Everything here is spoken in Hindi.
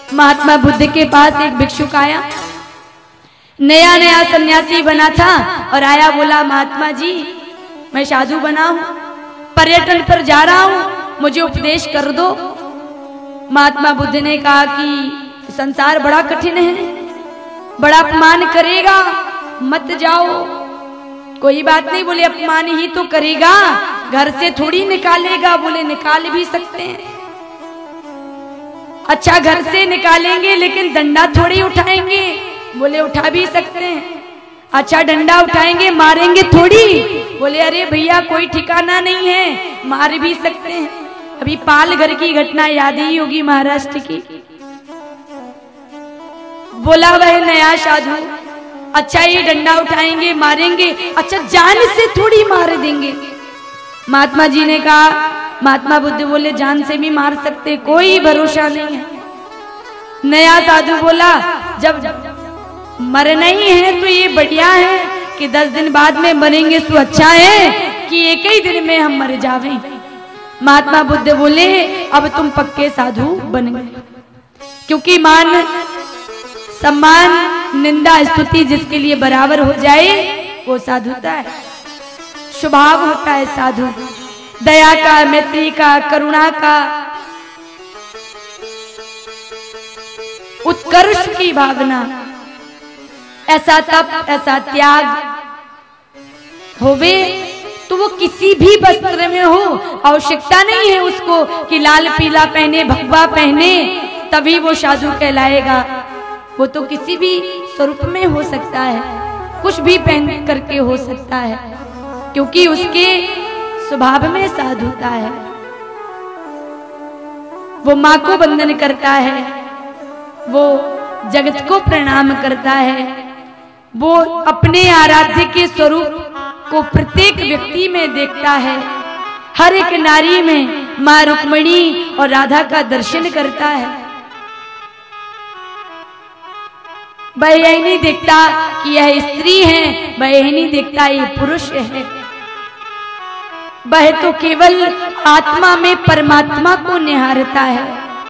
महात्मा बुद्ध के पास एक भिक्षुक आया, नया नया सन्यासी बना था और आया, बोला महात्मा जी मैं साधु बना हूं, पर्यटन पर जा रहा हूं, मुझे उपदेश कर दो। महात्मा बुद्ध ने कहा कि संसार बड़ा कठिन है, बड़ा अपमान करेगा, मत जाओ। कोई बात नहीं, बोले अपमान ही तो करेगा, घर से थोड़ी निकालेगा। बोले निकाल भी सकते हैं। अच्छा घर से निकालेंगे लेकिन डंडा थोड़ी उठाएंगे। बोले उठा भी सकते हैं। अच्छा डंडा उठाएंगे, मारेंगे थोड़ी। बोले अरे भैया कोई ठिकाना नहीं है, मार भी सकते हैं। अभी पालघर की घटना याद ही होगी, महाराष्ट्र की। बोला वह नया साधु, अच्छा ये डंडा उठाएंगे, मारेंगे, अच्छा जान से थोड़ी मार देंगे। महात्मा जी ने कहा, महात्मा बुद्ध बोले जान से भी मार सकते, कोई भरोसा नहीं है। नया साधु बोला जब मरना ही है तो ये बढ़िया है कि 10 दिन बाद में मरेंगे, तो अच्छा है कि एक ही दिन में हम मर जावें। महात्मा बुद्ध बोले अब तुम पक्के साधु बन गए, क्योंकि मान सम्मान निंदा स्तुति जिसके लिए बराबर हो जाए वो साधुता है, स्वभाव होता है साधु। दया का, मैत्री का, करुणा का, उत्कर्ष की भावना, ऐसा तप, ऐसा त्याग होवे तो वो किसी भी वस्त्र में हो, आवश्यकता नहीं है उसको कि लाल पीला पहने, भगवा पहने तभी वो साधु कहलाएगा। वो तो किसी भी स्वरूप में हो सकता है, कुछ भी पहन करके हो सकता है, क्योंकि उसके स्वभाव में साधुता है। वो माँ को वंदन करता है, वो जगत को प्रणाम करता है, वो अपने आराध्य के स्वरूप को प्रत्येक व्यक्ति में देखता है। हर एक नारी में माँ रुक्मिणी और राधा का दर्शन करता है। वह यही नहीं देखता कि यह स्त्री है, वह यही नहीं देखता ये पुरुष है। वह तो केवल आत्मा में परमात्मा को निहारता है।